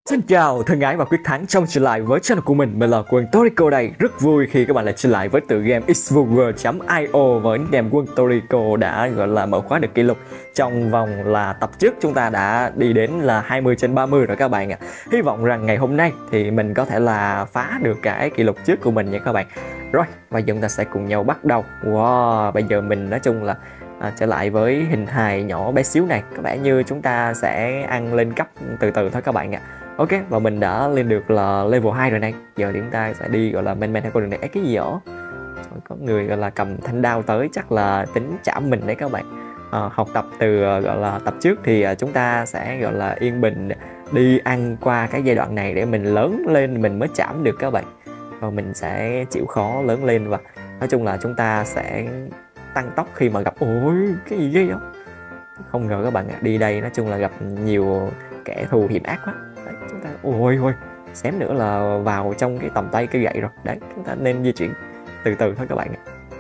Xin chào thân ái và quyết thắng trong trở lại với channel của mình là Quân Toriko đây. Rất vui khi các bạn lại trở lại với tựa game xvg.io với nickname Quân Toriko đã gọi là mở khóa được kỷ lục trong vòng là tập trước chúng ta đã đi đến là 20/30 rồi các bạn ạ. Hy vọng rằng ngày hôm nay thì mình có thể là phá được cái kỷ lục trước của mình nha các bạn. Rồi, bây giờ chúng ta sẽ cùng nhau bắt đầu. Wow, bây giờ mình nói chung là trở lại với hình hài nhỏ bé xíu này. Có vẻ như chúng ta sẽ ăn lên cấp từ từ thôi các bạn ạ. Ok, và mình đã lên được là level 2 rồi này. Giờ thì chúng ta sẽ đi gọi là men theo con đường này. Cái gì vậy? Có người gọi là cầm thanh đao tới, chắc là tính chạm mình đấy các bạn. Học tập từ gọi là tập trước thì chúng ta sẽ gọi là yên bình đi ăn qua cái giai đoạn này để mình lớn lên mình mới chạm được các bạn. Và mình sẽ chịu khó lớn lên và nói chung là chúng ta sẽ tăng tốc khi mà gặp ôi cái gì vậy? Không ngờ các bạn ạ, đi đây nói chung là gặp nhiều kẻ thù hiểm ác quá. Đấy, chúng ta ôi xém nữa là vào trong cái tầm tay cây gậy rồi. Đấy, chúng ta nên di chuyển từ từ thôi các bạn ạ.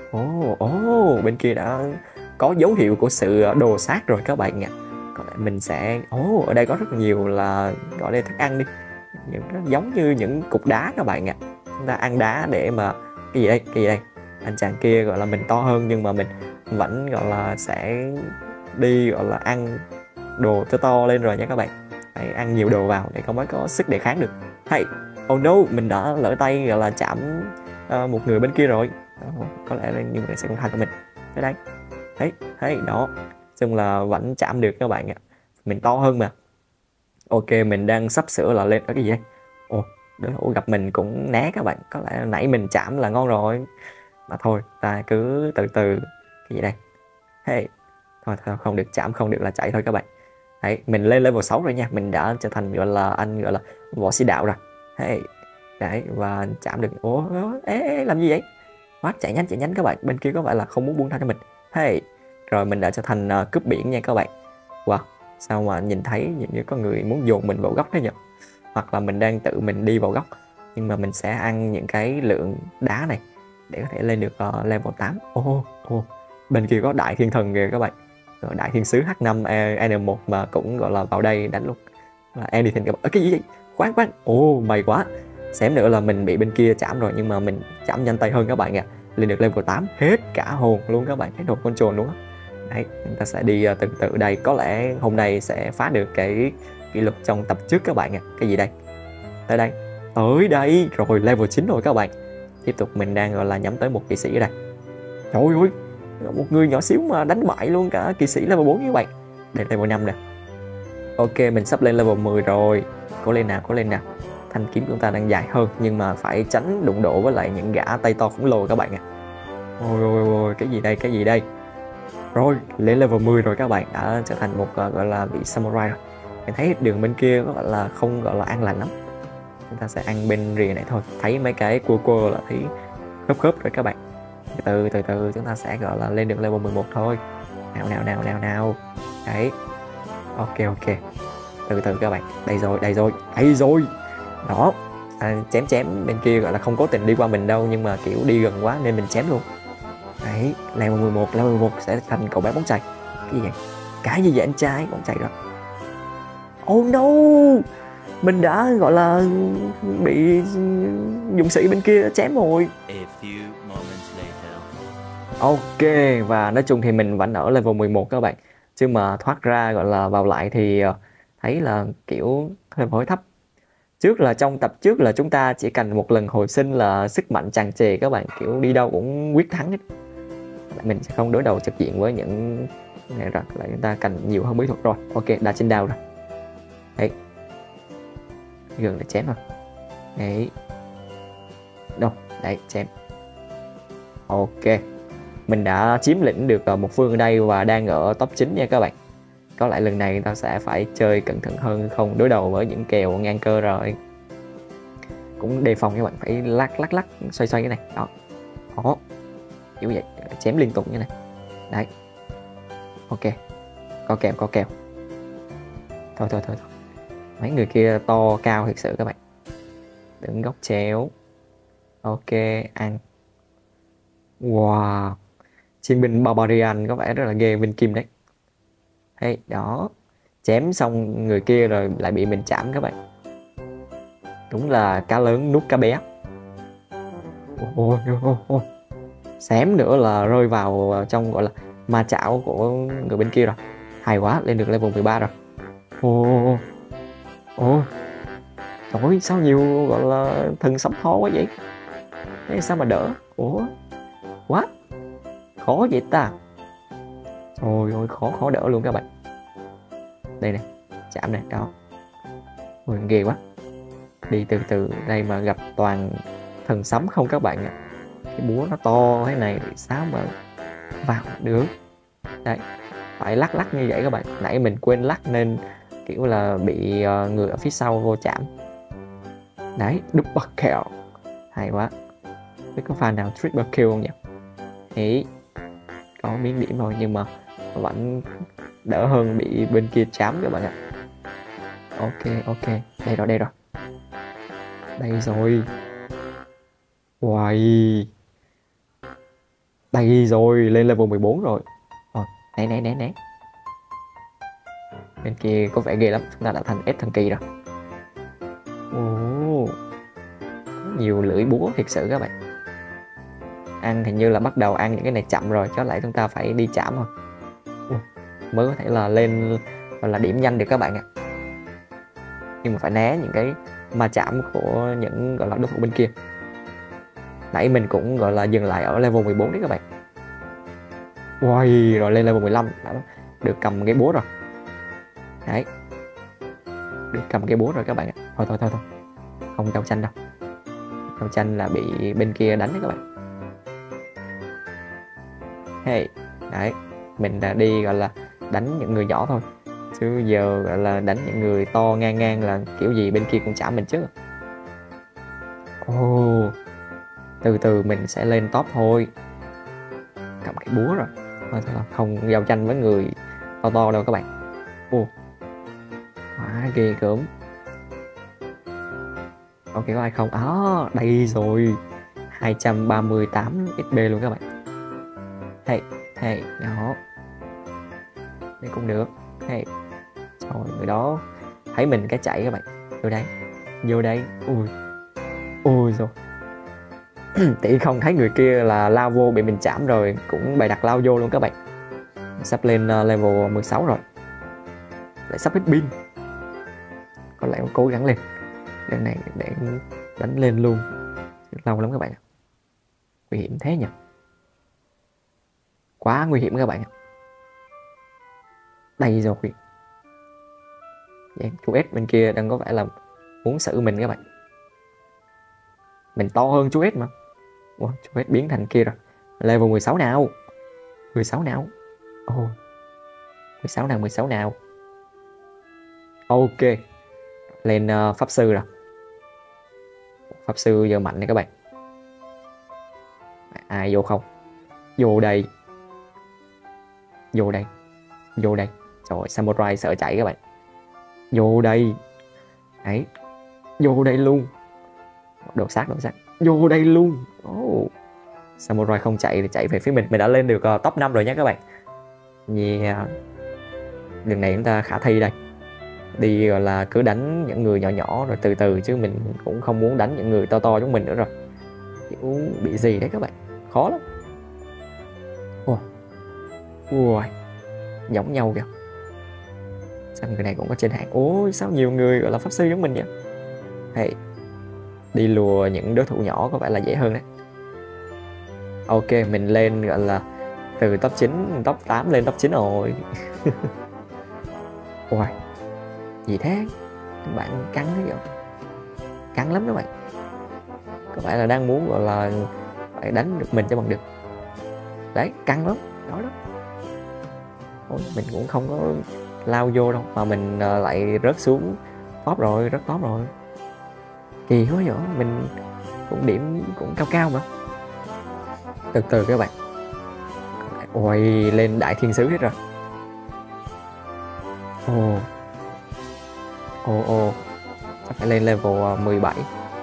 Bên kia đã có dấu hiệu của sự đồ sát rồi các bạn ạ. Còn lại mình sẽ ở đây có rất nhiều là gọi là thức ăn đi, nó giống như những cục đá các bạn ạ. Chúng ta ăn đá để mà cái gì đây anh chàng kia gọi là mình to hơn nhưng mà mình vẫn gọi là sẽ đi gọi là ăn đồ to lên rồi nha các bạn. Phải ăn nhiều đồ vào để con mới có sức đề kháng được. Hey, oh no, mình đã lỡ tay gọi là chạm một người bên kia rồi. Có lẽ là như vậy sẽ không thành của mình. Tới đây. Thấy đó. Chung là vẫn chạm được các bạn ạ. Mình to hơn mà. Ok, mình đang sắp sửa là lên cái gì đây? Đối thủ gặp mình cũng né các bạn. Có lẽ nãy mình chạm là ngon rồi. Mà thôi, ta cứ từ từ. Cái gì đây? Hey, thôi không được chạm, không được là chạy thôi các bạn. Đấy, mình lên level 6 rồi nha. Mình đã trở thành gọi là anh gọi là võ sĩ đạo rồi. Hey, đấy, và chạm được. Làm gì vậy? Quá chạy nhanh các bạn. Bên kia có vẻ là không muốn buông tha cho mình. Hey, rồi mình đã trở thành cướp biển nha các bạn. Wow, sao mà nhìn thấy như có người muốn dồn mình vào góc thế nhỉ? Hoặc là mình đang tự mình đi vào góc. Nhưng mà mình sẽ ăn những cái lượng đá này để có thể lên được level 8. Bên kia có đại thiên thần kìa các bạn. Đại thiên sứ H5 N1 mà cũng gọi là vào đây đánh luôn. Là anything các bạn. Cái gì vậy? Khoan. May quá. Xém nữa là mình bị bên kia chạm rồi nhưng mà mình chạm nhanh tay hơn các bạn ạ. Lên được level 8 hết cả hồn luôn các bạn, hết hồn control luôn á. Đấy, chúng ta sẽ đi từ từ đây. Có lẽ hôm nay sẽ phá được cái kỷ lục trong tập trước các bạn ạ. Cái gì đây? Tới đây rồi, level 9 rồi các bạn. Tiếp tục mình đang gọi là nhắm tới một kỵ sĩ ở đây. Trời ơi, một người nhỏ xíu mà đánh bại luôn cả kỵ sĩ level 4 như vậy. Đây level 5 nè. Ok, mình sắp lên level 10 rồi. Cố lên nào. Thanh kiếm chúng ta đang dài hơn nhưng mà phải tránh đụng độ với lại những gã tay to khổng lồ các bạn ạ. Ôi, cái gì đây? Rồi, lên level 10 rồi các bạn, đã trở thành một gọi là vị samurai rồi. Mình thấy đường bên kia có gọi là không gọi là an lành lắm. Chúng ta sẽ ăn bên rìa này thôi. Thấy mấy cái cua là thấy khớp rồi các bạn. Từ từ chúng ta sẽ gọi là lên được level 11 thôi. Nào. Đấy. Ok. Từ từ các bạn. Đây rồi. Đó. Chém bên kia gọi là không cố tình đi qua mình đâu nhưng mà kiểu đi gần quá nên mình chém luôn. Đấy, level 11 sẽ thành cậu bé bóng chày. Cái gì vậy anh trai? Bóng chày đó. Oh no, mình đã gọi là bị dũng sĩ bên kia chém rồi. Ok, và nói chung thì mình vẫn ở level 11 các bạn. Chứ mà thoát ra gọi là vào lại thì thấy là kiểu hơi thấp. Trong tập trước là chúng ta chỉ cần một lần hồi sinh là sức mạnh tràn trề các bạn, kiểu đi đâu cũng quyết thắng hết. Mình sẽ không đối đầu trực diện với những này rồi, lại chúng ta cần nhiều hơn bí thuật rồi. Ok, đã trên đao rồi. Đấy, gần để chém rồi. Đấy, đâu đấy, chém. Ok, mình đã chiếm lĩnh được một phương ở đây và đang ở top 9 nha các bạn. Có lẽ lần này ta sẽ phải chơi cẩn thận hơn, không đối đầu với những kèo ngang cơ rồi. Cũng đề phòng các bạn, phải lắc xoay cái này. Đó, kiểu vậy, chém liên tục như này. Đấy. Ok, có kèo. Thôi. Mấy người kia to cao thật sự các bạn. Đứng góc chéo. Ok, ăn. Wow, chiến binh Barbarian có vẻ rất là ghê, Vinh Kim đấy. Hey, đó. Chém xong người kia rồi lại bị mình chạm các bạn. Đúng là cá lớn nuốt cá bé. Ôi, ôi, ôi. Xém nữa là rơi vào trong gọi là ma chảo của người bên kia rồi. Hay quá, lên được level 13 rồi. Ồ, ồ, trời ơi, sao nhiều gọi là thần sấm khó quá vậy? Thế sao mà đỡ? Ủa, quá khó vậy ta. Ôi ôi, khó đỡ luôn các bạn. Đây này, chạm này, đó. Ôi, ghê quá. Đi từ từ, đây mà gặp toàn thần sấm không các bạn ạ. Cái búa nó to thế này sao mà vào được. Đấy, phải lắc lắc như vậy các bạn. Nãy mình quên lắc nên kiểu là bị người ở phía sau vô chạm. Đấy, double kill. Hay quá. Biết có pha nào triple kill không nhỉ? Ý, có miếng điểm rồi nhưng mà vẫn đỡ hơn bị bên kia chám các bạn ạ. Ok, đây rồi. Đây rồi. Uầy. Đây rồi, lên level 14 rồi. Né. Bên kia có vẻ ghê lắm, chúng ta đã thành S thần kỳ rồi. Ồ, nhiều lưỡi búa thiệt sự các bạn. Ăn hình như là bắt đầu ăn những cái này chậm rồi, cho lại chúng ta phải đi chạm thôi. Mới có thể là lên gọi là điểm nhanh được các bạn ạ. Nhưng mà phải né những cái ma chạm của những gọi là đối thủ bên kia. Nãy mình cũng gọi là dừng lại ở level 14 đấy các bạn. Wow, rồi lên level 15 đã được cầm cái búa rồi. Đấy, được cầm cái búa rồi các bạn ạ. Thôi, không giao tranh đâu. Giao tranh là bị bên kia đánh đấy các bạn. Hey, đấy, mình đã đi gọi là đánh những người nhỏ thôi, chứ giờ gọi là đánh những người to ngang là kiểu gì bên kia cũng chạm mình chứ. Từ từ mình sẽ lên top thôi. Cầm cái búa rồi. Thôi, không giao tranh với người to đâu các bạn. Quá ghê gớm. Ok, có ai không? Đây rồi, 238 XP luôn các bạn. Hey, đó. Đây cũng được. Hey, rồi người đó thấy mình cái chạy các bạn. Vô đây. Ui rồi. Tỷ không thấy người kia là lao vô bị mình chạm rồi, cũng bày đặt lao vô luôn các bạn. Sắp lên level 16 rồi. Lại sắp hết pin. Có lẽ cố gắng lên. Lần này để đánh lên luôn. Lâu lắm các bạn. Nguy hiểm thế nhỉ? Quá nguy hiểm các bạn. Đây rồi. Vậy, chú S bên kia đang có vẻ là muốn xử mình các bạn. Mình to hơn chú S mà. Chú S biến thành kia rồi. Level 16 nào. 16 nào. 16 nào. Ok. Lên pháp sư rồi. Pháp sư giờ mạnh này các bạn. Ai vô không? Vô đây. Rồi samurai sợ chạy các bạn. Vô đây. Đấy. Vô đây luôn. Đồ sát. Vô đây luôn. Samurai không chạy thì chạy về phía mình. Mình đã lên được top 5 rồi nhé các bạn. Lần này chúng ta khả thi đây. Đi gọi là cứ đánh những người nhỏ rồi từ từ, chứ mình cũng không muốn đánh những người to giống mình nữa rồi. Kiểu bị gì đấy các bạn. Khó lắm. Giống nhau kìa. Sao người này cũng có trên hạng. Sao nhiều người gọi là pháp sư giống mình vậy. Hey, đi lùa những đối thủ nhỏ có vẻ là dễ hơn đấy. Ok, mình lên gọi là từ top 9, top 8 lên top 9 rồi. Gì thế? Các bạn căng thế vậy? Căng lắm các bạn. Có phải là đang muốn gọi là phải đánh được mình cho bằng được. Đấy, căng lắm. Đó. Mình cũng không có lao vô đâu mà mình lại rớt xuống top rồi, rất top rồi. Kỳ quá vậy, mình cũng điểm cũng cao mà. Từ từ các bạn. Lên đại thiên sứ hết rồi. Chắc phải lên level 17.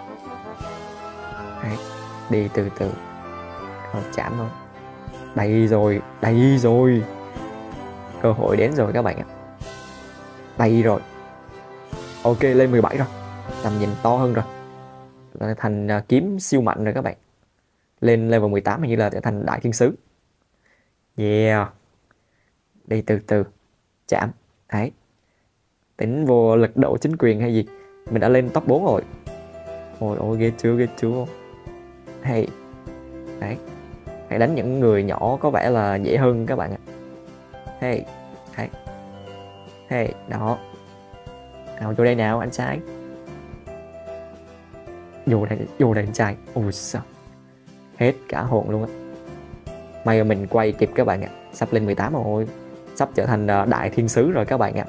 Đấy, đi từ từ. Chạm thôi. Đây rồi. Cơ hội đến rồi các bạn ạ. Đây rồi. Ok, lên 17 rồi. Tầm nhìn to hơn rồi. là thành kiếm siêu mạnh rồi các bạn. Lên level 18 hình như là trở thành đại thiên sứ. Yeah. Đi từ từ. Chạm. Đấy. Tính vô lực độ chính quyền hay gì. Mình đã lên top 4 rồi. Ôi ôi ghê chưa. Hey. Đấy. Hãy đánh những người nhỏ có vẻ là dễ hơn các bạn ạ. Hey. Đấy. Hey. Đó. Nào vô đây nào anh trai. Vô đây anh trai. Ôi sao. Hết cả hồn luôn á. May mà mình quay kịp các bạn ạ. Sắp lên 18 rồi. Sắp trở thành đại thiên sứ rồi các bạn ạ.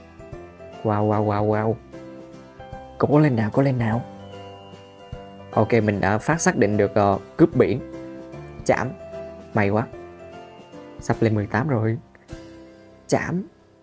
Wow. Cố lên nào. Ok, mình đã xác định được cướp biển. Chạm. May quá. Sắp lên 18 rồi. Chạm.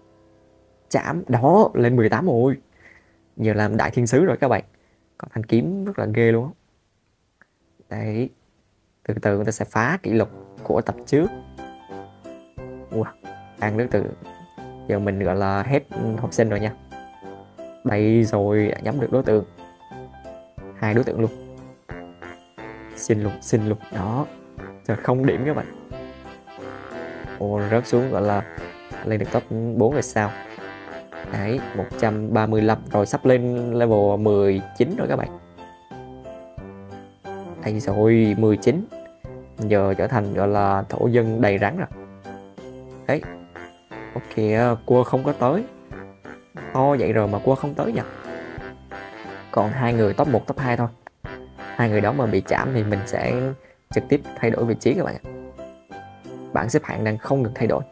Đó, lên 18 rồi. Giờ làm đại thiên sứ rồi các bạn. Còn thanh kiếm rất là ghê luôn. Đấy. Từ từ người ta sẽ phá kỷ lục của tập trước. Wow. Ăn nước từ. Giờ mình gọi là hết học sinh rồi nha. Đây rồi, đã nhắm được đối tượng. 2 đối tượng luôn. Xin luôn. Đó. Giờ không điểm các bạn. Ồ, rớt xuống gọi là lên được top 4 rồi sao. Đấy, 135. Rồi sắp lên level 19 rồi các bạn. Đây rồi, 19. Giờ trở thành gọi là thổ dân đầy rắn rồi. Đấy. Ok, cua không có tới. To vậy rồi mà cua không tới nha. Còn 2 người top 1, top 2 thôi. 2 người đó mà bị chạm thì mình sẽ trực tiếp thay đổi vị trí các bạn ạ. Bảng xếp hạng đang không được thay đổi.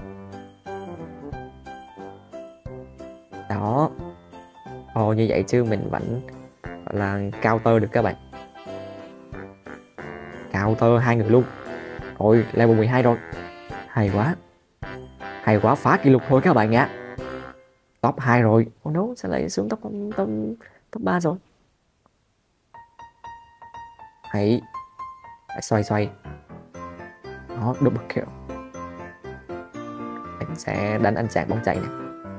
Đó. Ồ, như vậy chứ mình vẫn gọi là counter được các bạn. Counter 2 người luôn. Rồi, level 12 rồi. Hay quá, phá kỷ lục thôi các bạn ạ. Top 2 rồi. Oh no, sao lại xuống top 3 rồi. Hãy xoay. Đó, double kill. Mình sẽ đánh anh chàng bóng chày nè.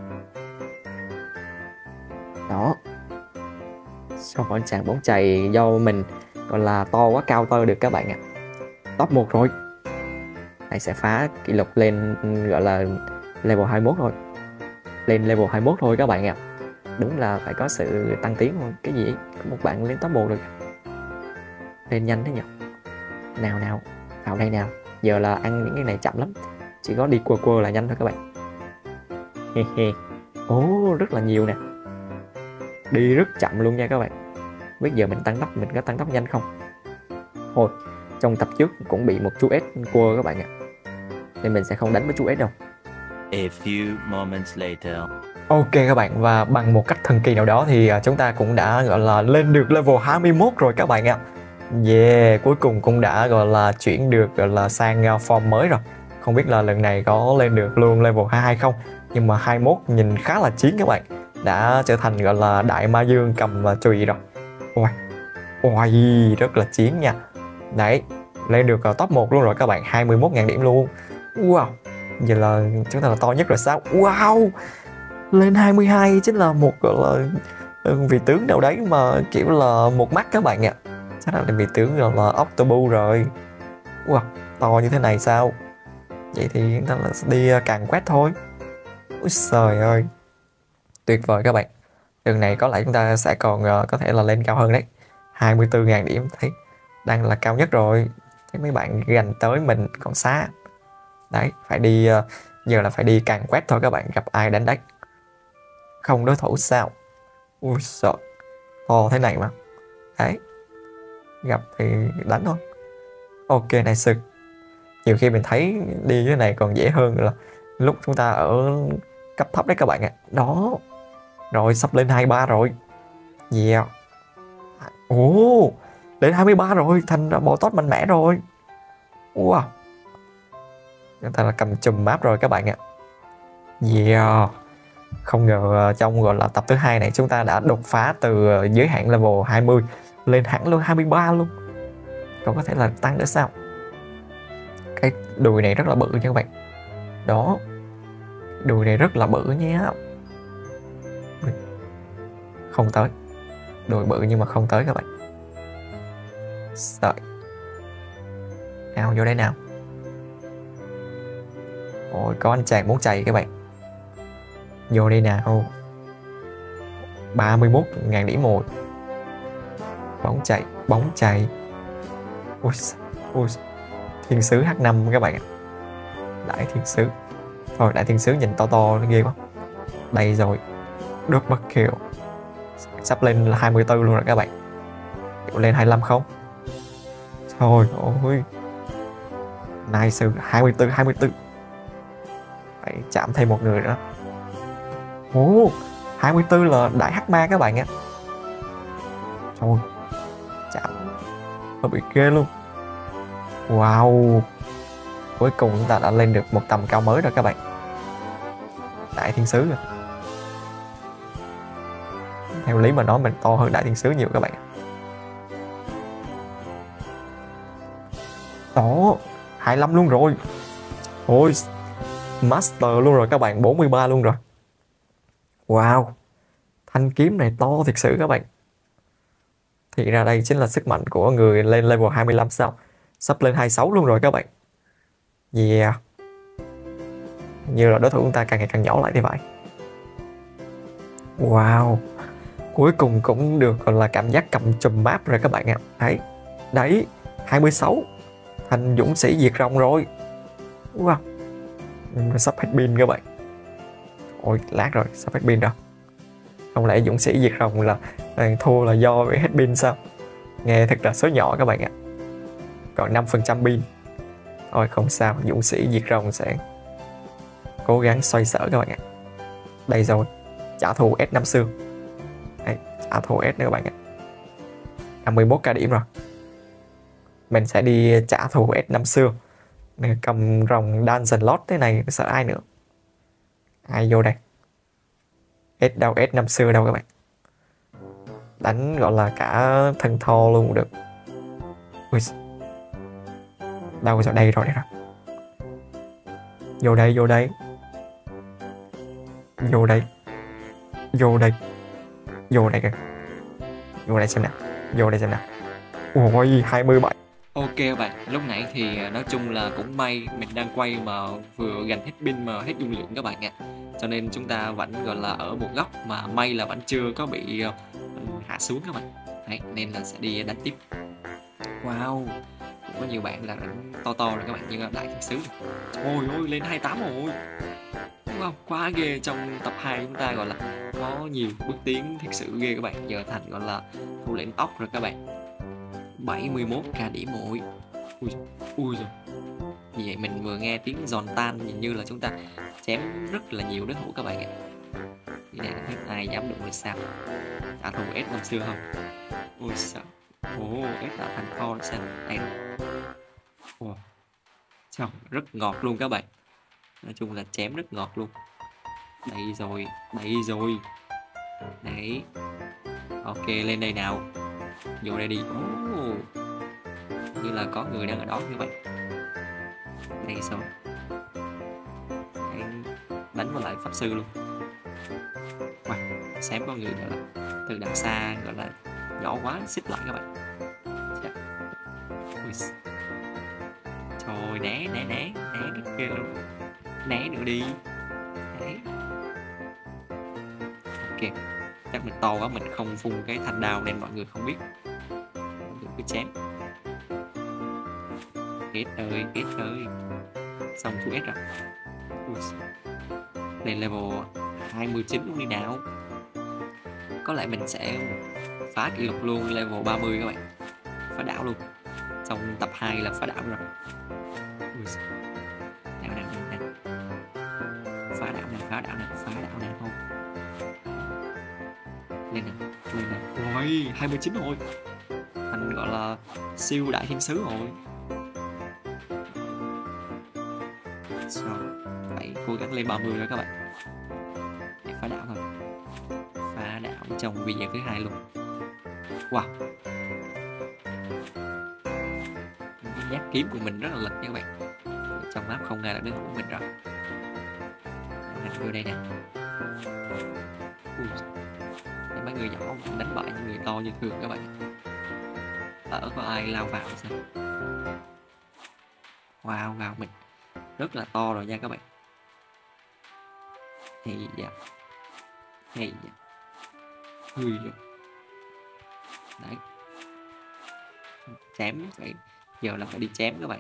Đó. Sau anh chàng bóng chày do mình gọi là to quá, cao tơ được các bạn ạ. Top 1 rồi. Này sẽ phá kỷ lục lên gọi là level 21 thôi. Lên level 21 thôi các bạn ạ. Đúng là phải có sự tăng tiến thôi. Cái gì? Có một bạn lên top 1 được. Lên nhanh thế nhỉ. Nào, vào đây nào. Giờ là ăn những cái này chậm lắm. Chỉ có đi quơ là nhanh thôi các bạn. Ồ, rất là nhiều nè. Đi rất chậm luôn nha các bạn. Biết giờ mình có tăng tốc nhanh không? Thôi, trong tập trước cũng bị một chú S quơ các bạn ạ. Nên mình sẽ không đánh với chú S đâu. A few moments later. Ok các bạn, và bằng một cách thần kỳ nào đó thì chúng ta cũng đã gọi là lên được level 21 rồi các bạn ạ. Yeah, cuối cùng cũng đã gọi là chuyển được gọi là sang form mới rồi. Không biết là lần này có lên được luôn level 22 không. Nhưng mà 21 nhìn khá là chiến các bạn. Đã trở thành gọi là đại ma dương cầm chùy rồi. Ôi, rất là chiến nha. Đấy, lên được top 1 luôn rồi các bạn, 21.000 điểm luôn. Wow, giờ là chúng ta là to nhất rồi sao? Wow, lên 22 chính là một gọi là vị tướng nào đấy mà kiểu là một mắt các bạn ạ. Chắc là vị tướng gọi là Octobus rồi. Wow, to như thế này sao? Vậy thì chúng ta là đi càng quét thôi. Úi trời ơi, tuyệt vời các bạn. Lần này có lẽ chúng ta sẽ còn có thể là lên cao hơn đấy. 24.000 điểm, thấy đang là cao nhất rồi. Thấy mấy bạn gần tới mình còn xa. Đấy, phải đi giờ là phải đi càng quét thôi các bạn. Gặp ai đánh deck không đối thủ sao? Ui sợ, to thế này mà. Đấy, gặp thì đánh thôi. Ok này sực. Nhiều khi mình thấy đi cái này còn dễ hơn là lúc chúng ta ở cấp thấp đấy các bạn ạ. Đó. Rồi sắp lên 23 rồi. Yeah. Ồ, lên 23 rồi, thành ra bộ tốt mạnh mẽ rồi. Wow. Chúng ta là cầm chùm map rồi các bạn ạ. Yeah. Không ngờ trong gọi là tập thứ 2 này chúng ta đã đột phá từ giới hạn level 20 lên hẳn luôn 23 luôn. Còn có thể là tăng nữa sao? Cái đùi này rất là bự nha các bạn. Đó. Đùi này rất là bự nhé. Không tới. Đùi bự nhưng mà không tới các bạn. Sợi. Nào vô đây nào. Ôi có anh chàng muốn chạy các bạn. Vô đây nào. 31.000 điểm một. Bóng chạy, bóng chạy. Ui, ui. Thiên sứ H5 các bạn ạ. Đại thiên sứ. Thôi đại thiên sứ nhìn to to nó ghê quá. Đây rồi. Được mất kill. Sắp lên là 24 luôn rồi các bạn. Lên 25 không? Trời ơi. Nice, 24. Phải chạm thêm một người nữa. Ồ, 24 là đại hắc ma các bạn ạ. Trời, chạm nó bị ghê luôn. Wow. Cuối cùng chúng ta đã lên được một tầm cao mới rồi các bạn. Đại thiên sứ rồi. Theo lý mà nói mình to hơn đại thiên sứ nhiều các bạn. Đó, 25 luôn rồi. Ôi, master luôn rồi các bạn, 43 luôn rồi. Wow, thanh kiếm này to thiệt sự các bạn. Thì ra đây chính là sức mạnh của người lên level 25 sao. Sắp lên 26 luôn rồi các bạn. Yeah. Như là đối thủ chúng ta càng ngày càng nhỏ lại thì phải. Wow. Cuối cùng cũng được gọi là cảm giác cầm chùm map rồi các bạn ạ. Đấy, đấy, 26. Thành dũng sĩ diệt rồng rồi. Wow. Sắp hết pin các bạn. Ôi, lát rồi, sắp hết pin rồi. Không lẽ dũng sĩ diệt rồng là thua là do bị hết pin sao? Nghe thật là số nhỏ các bạn ạ. Còn 5% pin. Thôi không sao, dũng sĩ diệt rồng sẽ cố gắng xoay sở các bạn ạ. Đây rồi, trả thù S5 xương. Đây, trả thù S nữa các bạn ạ. 51k điểm rồi. Mình sẽ đi trả thù S5 xương. Cầm rồng Dungeon Lord thế này sợ ai nữa. Ai vô đây? S đâu, S5 xưa đâu các bạn. Đánh gọi là cả thân thô luôn được. Ui. Đâu rồi, đây rồi, đây rồi. Vô đây, vô đây. Vô đây. Vô đây. Vô đây kìa. Vô đây xem nào. Vô đây xem nào. Ôi, 27. Ok bạn, lúc nãy thì nói chung là cũng may mình đang quay mà vừa gần hết pin mà hết dung lượng các bạn ạ. Cho nên chúng ta vẫn gọi là ở một góc mà may là vẫn chưa có bị hạ xuống các bạn. Đấy, nên là sẽ đi đánh tiếp. Wow, cũng có nhiều bạn là đánh to to rồi các bạn, như là đại thiên sứ. Ôi ôi, lên 28 rồi. Đúng không? Quá ghê, trong tập 2 chúng ta gọi là có nhiều bước tiến thật sự ghê các bạn. Giờ thành gọi là thủ lĩnh ốc rồi các bạn. 71k điểm mỗi. Ui, ui rồi. Vì vậy mình vừa nghe tiếng giòn tan, nhìn như là chúng ta chém rất là nhiều đối thủ các bạn ạ. Thì này không biết ai dám đụng được sao. Trả thù S năm xưa không? Ôi sợ. Ồ, S đã thành kho sao? Đây rồi. Wow. Trời, rất ngọt luôn các bạn. Nói chung là chém rất ngọt luôn. Đây rồi, đây rồi. Đấy. Ok, lên đây nào. Vô đây đi. Như là có người đang ở đó như vậy. Đây xong. Đánh vào lại pháp sư luôn. Wow, xém có người gọi là từ đằng xa gọi là nhỏ quá xích lại các bạn. Trời, né rất ghê luôn. Né nữa đi. Đấy. Ok, chắc mình to quá mình không phun cái thanh đao nên mọi người không biết. Mọi người cứ chém. Kết ơi. Xong chú S rồi. Lên level 29 luôn đi nào. Có lẽ mình sẽ phá kỷ lục luôn level 30 các bạn. Phá đảo luôn. Xong tập 2 là phá đảo rồi. Nào. Phá đảo này không. Lên nào. Ôi, 29 rồi. Thành gọi là siêu đại thiên sứ rồi. Rồi, phải cố gắng lên 30 rồi các bạn. Để phá đảo thôi. Phá đảo trong video thứ 2 luôn. Wow. Cái nhát kiếm của mình rất là lực nha các bạn. Trong map không ai là đối thủ mình rồi. Mình vô đây nè. Mấy người nhỏ đánh bại những người to như thường các bạn. lỡ có ai lao vào thì sao. Wow, vào mình rất là to rồi nha các bạn. Hay dạ, hay dạ, hư rồi. Đấy, chém phải, giờ là phải đi chém các bạn,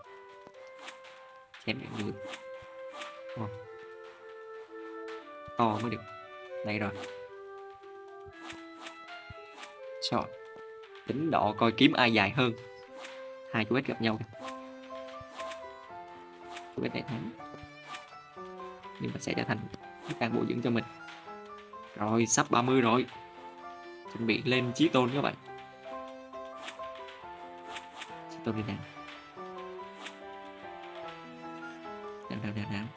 chém những người to mới được. Đây rồi, trời, tính độ coi kiếm ai dài hơn. Hai chú ếch gặp nhau kìa. Chú ếch này thắng, nhưng mà sẽ trở thành cán bộ dưỡng cho mình. Rồi sắp 30 rồi, chuẩn bị lên chí tôn các bạn. Chí tôn đi nào. Nào.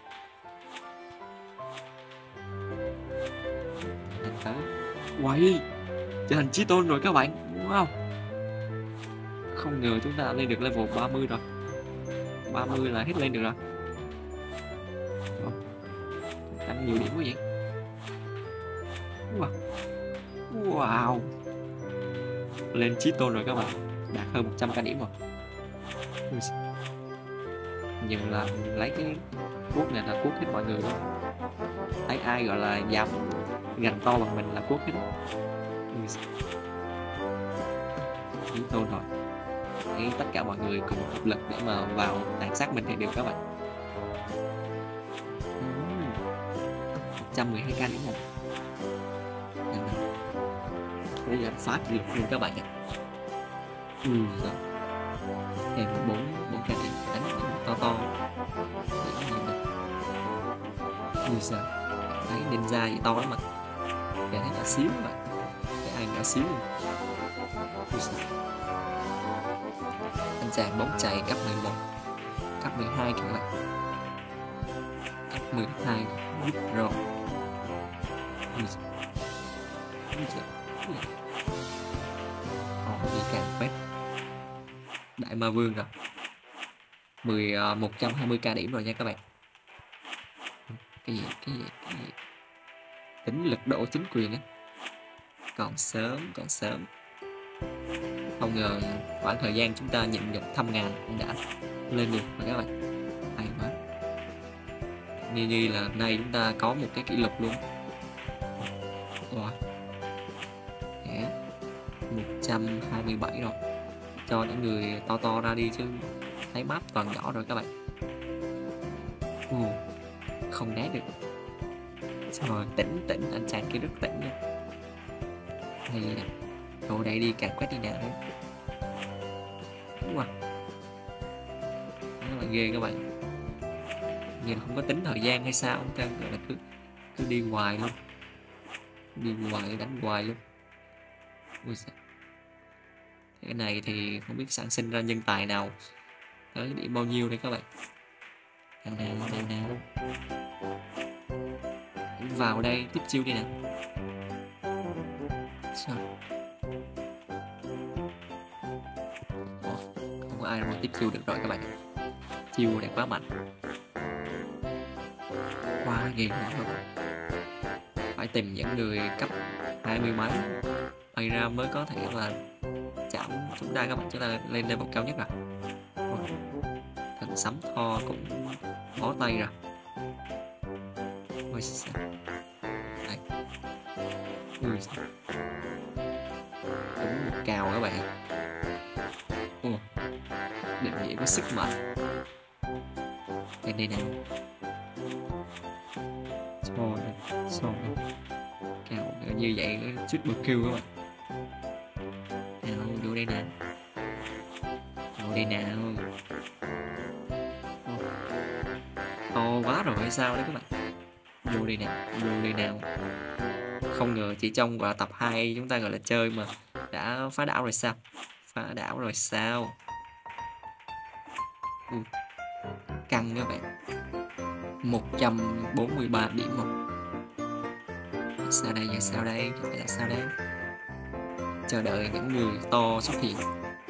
Thành tới. Quay, trở thành chí tôn rồi các bạn. Wow, không ngờ chúng ta đã lên được level 30 rồi. 30 là hết lên được rồi. Tăng nhiều điểm quá vậy. Wow, lên chí tôn rồi các bạn, đạt hơn 100k điểm rồi. Nhưng là lấy cái cuốc này là cuốc hết mọi người luôn. Thấy ai gọi là dám gành to bằng mình là cuốc hết. Chí tôn rồi. Thấy tất cả mọi người cùng hợp lực để mà vào tàn sát mình thì được các bạn. 112k điểm rồi. Bây giờ phá kỷ lục luôn các bạn ạ. Rồi. Thêm 4k điểm đánh to. Ui sao, thấy ninja gì to lắm mà. Kìa thấy nhỏ xíu mà. Cái ai nhỏ xíu luôn. Ui sao. Anh chàng bóng chày cấp 11, cấp 12 kìa các bạn. Cấp 12 rút rồi. Đi càng quét đại ma vương rồi. 120k điểm rồi nha các bạn. Cái gì tính lực độ chính quyền á. Còn sớm. Không ngờ khoảng thời gian chúng ta nhịn được 100.000 cũng đã lên được rồi các bạn. Hay quá. Như là nay chúng ta có một cái kỷ lục luôn. Wow. 127 rồi. Cho những người to ra đi chứ thấy map toàn nhỏ rồi các bạn. Không né được. Rồi tỉnh anh chàng kia rất tỉnh nha. Hay là đồ đây đi càng quét đi nào nữa. Wow, rất là ghê các bạn. Nhưng không có tính thời gian hay sao không ta, gọi là cứ đi hoài luôn, đánh hoài luôn. Ui sao. Cái này thì không biết sản sinh ra nhân tài nào tới điểm bao nhiêu đây các bạn. Nào. Vào đây tiếp chiêu đi nào. Sao? Không có ai mà tiếp chiêu được rồi các bạn. Chiêu này quá mạnh, quá ghê lắm các bạn. Phải tìm những người cấp 20 mấy bay ra mới có thể là chạm chúng ta các bạn. Chúng ta lên level cao nhất rồi. Thần sấm Thor cũng bó tay rồi. Ôi sao. Đây. Ui sao. Đúng một cào các bạn. Định nghĩa có sức mạnh. Lên đây nào. Xong. Cào như vậy chút bật kêu các bạn. Nào vô đây nào. To quá rồi hay sao đấy các bạn. Vô đây nào. Không ngờ chỉ trong quả tập 2 chúng ta gọi là chơi mà đã phá đảo rồi sao. Căng các bạn. 143 điểm một. Sao đây? Chờ đợi những người to xuất hiện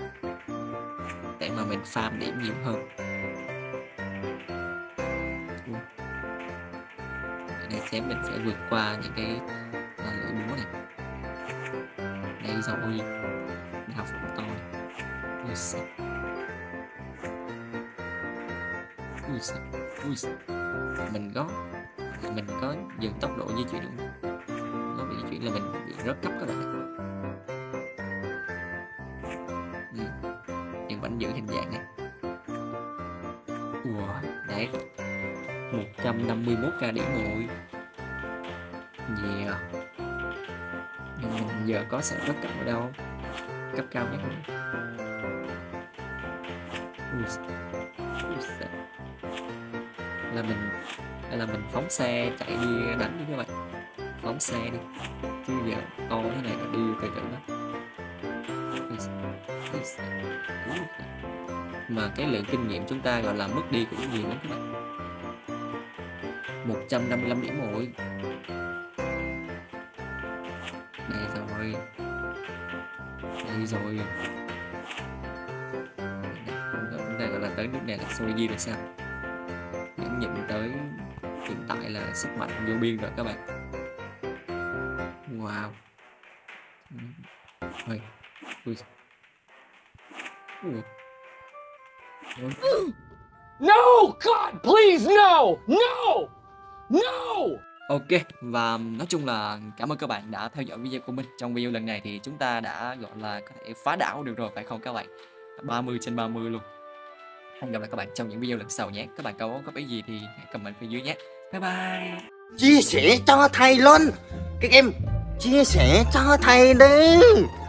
để mà mình farm điểm nhiều hơn. Để chém mình phải vượt qua những cái lưỡi búa này. Đây rồi, đao phụng to. Ui xì. Ui xì. Ui xì. Mình có dừng tốc độ di chuyển được không? Nó bị di chuyển là mình bị rớt cấp các bạn. Nhưng vẫn giữ hình dạng này. Ủa, đấy 151k điểm rồi. Yeah. Nhưng mình giờ có sợ rớt cấp ở đâu? Cấp cao nhất rồi. Là mình phóng xe chạy đi đánh đi các bạn. Phóng xe đi. Chứ giờ to thế này là đi từ từ đó. Mà cái lượng kinh nghiệm chúng ta gọi là mất đi cũng nhiều lắm các bạn. 155 điểm rồi. Đây rồi. Đây rồi. Chúng ta gọi là tới nước này là Soji rồi sao? Nhẫn nhịn tới hiện tại là sức mạnh vô biên rồi các bạn. Wow. Ui. Ui. Ui. No! God, please, no! No! No! Ok, và nói chung là cảm ơn các bạn đã theo dõi video của mình. Trong video lần này thì chúng ta đã gọi là có thể phá đảo được rồi phải không các bạn? 30/30 luôn. Hẹn gặp lại các bạn trong những video lần sau nhé. Các bạn có ý gì thì hãy comment phía dưới nhé. Bye bye. Chia sẻ cho thầy luôn. Các em chia sẻ cho thầy đi.